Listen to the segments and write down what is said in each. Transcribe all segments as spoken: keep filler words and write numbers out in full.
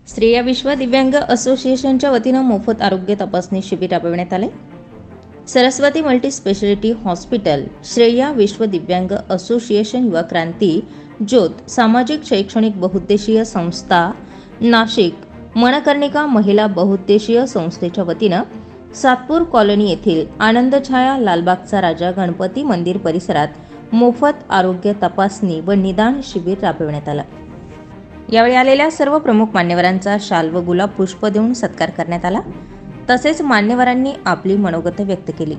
श्रेया विश्व दिव्यांग असोसिएशनच्या वतीनं मोफत आरोग्य तपासणी शिबिर राबविण्यात आले। Saraswati multi speciality hospital, Shreya Vishwa Divyang association, युवा क्रांती ज्योत सामाजिक शैक्षणिक बहुउद्देशीय संस्था नाशिक, मनकर्णिका महिला बहुउद्देशीय संस्थेच्या वतीनं सातपूर कॉलनी येथील आनंदछाया लालबागचा राजा गणपती मंदिर परिसरात मोफत आरोग्य तपासणी व निदान शिबिर राबविण्यात आलं। यावेळी आलेल्या सर्व प्रमुख मान्यवरांचा शाल व गुलाब पुष्प देऊन सत्कार करण्यात आला। तसेच मान्यवरांनी आपली मनोगत व्यक्त केली।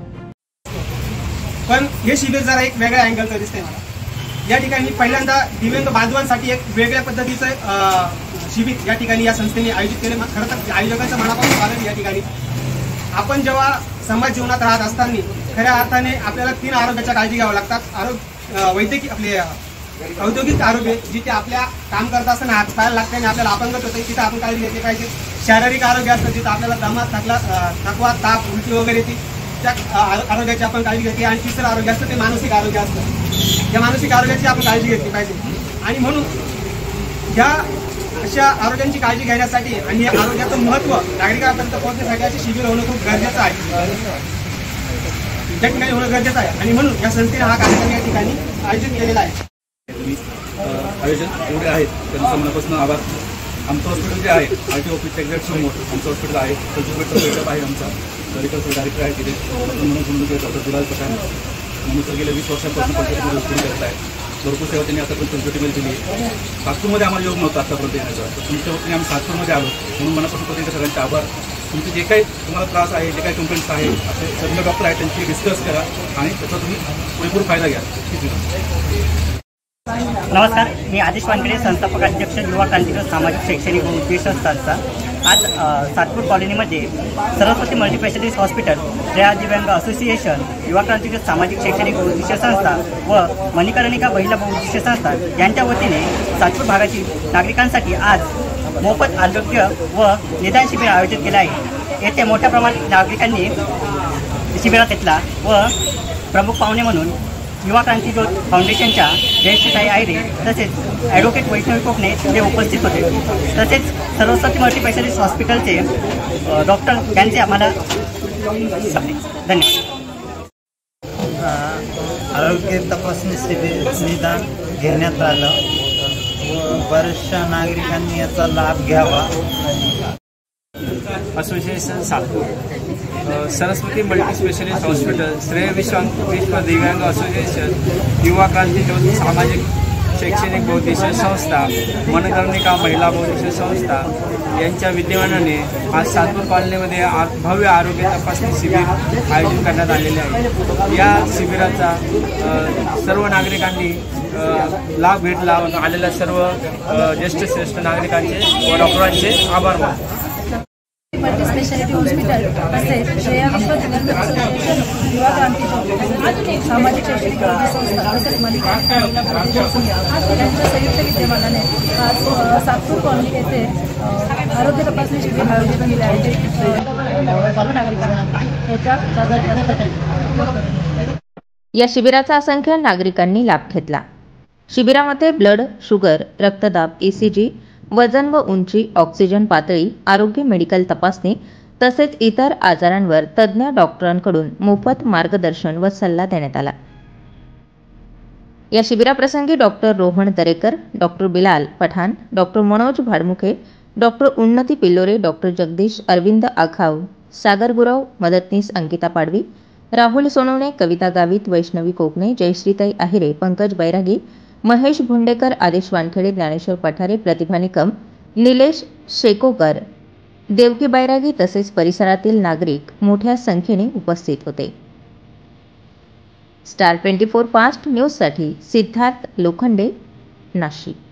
पण हे शिबिर जरा एक वेगळ्या अँगलचं दिसतंय मला। या ठिकाणी पहिल्यांदा दिव्यांग बांधवांसाठी एक वेगळ्या पद्धतीचं शिबिर या ठिकाणी या संस्थेने आयोजित केले। खरं तर आयोजकांचं मनापासून आभार या ठिकाणी। आपण जेव्हा समाज जीवनात राहत असताना खऱ्या अर्थाने आपल्याला तीन आरोग्याच्या काळजी घ्यावं लागतात। आरोग्य वैद्यकीय आपले औद्योगिक आरोग्य, जिथे आपल्या काम करत असताना हात पायाला लागते आणि आपल्याला अपंगत होते तिथे आपण काळजी घेतली पाहिजे। शारीरिक आरोग्य असतं जिथं आपल्याला दमा, थकला थकवा, ताप, उलटी वगैरे येते त्या आरोग्याची आपण काळजी घेतली। आणि तिसरं आरोग्य असतं ते मानसिक आरोग्य असतं। या मानसिक आरोग्याची आपण काळजी घेतली पाहिजे। आणि म्हणून ह्या अशा आरोग्यांची काळजी घेण्यासाठी आणि या आरोग्याचं महत्त्व नागरिकांपर्यंत पोहोचण्यासाठी असे शिबिर होणं खूप गरजेचं आहे, त्या ठिकाणी होणं गरजेचं आहे। आणि म्हणून या संस्थेने हा कार्यक्रम या ठिकाणी आयोजित केलेला आहे। आयोजन एवढे आहेत त्यांचं मनापासून आभार। आमचं हॉस्पिटल जे आहे आर टी ऑफिसच्या एक्झॅक्ट समोर आमचं हॉस्पिटल आहे। सचिवचा सेटअप आहे आमचा, मेडिकल डायरेक्टर आहे तिथे म्हणून समजून डॉक्टर बिलाल पठाण म्हणून सर गेल्या वीस वर्षांपासून पंचायतीमध्ये हॉस्पिटल करत आहे। भरपूर सेवा त्यांनी आतापर्यंत पंचायतीमध्ये दिली आहे। सातपूरमध्ये आम्हाला योग नव्हता आतापर्यंत येण्याचा, तर तुमच्या वतीने आम्ही सातपूरमध्ये आलो म्हणून मनापासून पद्धतीने सगळ्यांचे आभार। तुमचे जे काही तुम्हाला त्रास आहे, जे काही कंप्लेंट्स आहे, असे सर्व डॉक्टर आहेत त्यांची डिस्कस करा आणि त्याचा तुम्ही पुरेपूर फायदा घ्या। नमस्कार, मी आदेश वानखेडे, संस्थापक अध्यक्ष युवा क्रांती सामाजिक शैक्षणिक उद्देश संस्था। आज सातपूर कॉलनीमध्ये Saraswati multi speciality hospital, Shreya Divyang association, युवा क्रांती सामाजिक शैक्षणिक बहुउद्देशीय संस्था व मनकर्णिका महिला बहुउद्देशीय संस्था यांच्या वतीने सातपूर भागातील नागरिकांसाठी आज मोफत आरोग्य व निदान शिबिर आयोजित केले आहे। येथे मोठ्या प्रमाणात नागरिकांनी शिबिरात घेतला व प्रमुख पाहुणे म्हणून युवा क्रांती ज्योत फाउंडेशनच्या जयश्रीताई आयरे तसेच ॲडव्होकेट वैष्णवी कोकणे ते उपस्थित होते। तसेच सरस्वती मल्टी स्पेशालिस्ट हॉस्पिटलचे डॉक्टर यांचे आम्हाला धन्यवाद। आरोग्य तपासणी शिबिर निदान घेण्यात आलं व बऱ्याचशा नागरिकांनी याचा लाभ घ्यावा। Association Satpur, Saraswati multi specialist hospital, Shreya Vishwa Vishwa Divyang association, युवा क्रांती ज्योत सामाजिक शैक्षणिक बहुउद्देशीय संस्था, मनकर्णिका महिला बहुउद्देशीय संस्था यांच्या विद्यमानाने आज सातपूर कॉलनीमध्ये भव्य आरोग्य तपासणी शिबिर आयोजित करण्यात आलेले आहे। या शिबिराचा सर्व नागरिकांनी लाभ घेतला व आलेल्या सर्व ज्येष्ठ श्रेष्ठ नागरिकांचे व डॉक्टरांचे आभार मानतो। मल्टी स्पेशालिटी हॉस्पिटल तसेच श्रेया विश्व दिव्यांग असोसिएशन, युवा क्रांती सामाजिक शैक्षणिक संस्था तसेच मनकर्णिका महिला बहुउद्देशीय संस्था यांच्या संयुक्त विद्यमानाने आज सातपूर कॉलनी येथे आरोग्य तपासणी शिबिर आयोजित केले आहे। सर्व नागरिकांना या शिबिराचा असंख्य नागरिकांनी लाभ घेतला। शिबिरामध्ये ब्लड शुगर, रक्तदाब, ईसीजी, वजन व उंची, ऑक्सिजन पातळी, आरोग्य मेडिकल तपासणी तसेच इतर आजारांवर तज्ज्ञ डॉक्टरांकडून मोफत मार्गदर्शन व सल्ला देण्यात आला। या शिबिराप्रसंगी doctor Rohan Darekar, doctor Bilal Pathan, doctor Manoj Bhadmukhe, doctor Unnati Pillore, doctor Jagdish Arvind Akhav, Sagar Gurav, मदतनीस अंकिता पाडवी, राहुल सोनवणे, कविता गावित, वैष्णवी कोकणे, जयश्रीताई आहिरे, पंकज बैरागी, महेश भुंडेकर, आदेश वानखेडे, ज्ञानेश्वर पठारे, प्रतिभा निकम, निलेश शेकोकर, देवकी बैरागी तसेच परिसरातील नागरिक मोठ्या संख्येने उपस्थित होते। स्टार ट्वेंटी फोर फास्ट न्यूजसाठी सिद्धार्थ लोखंडे, नाशिक।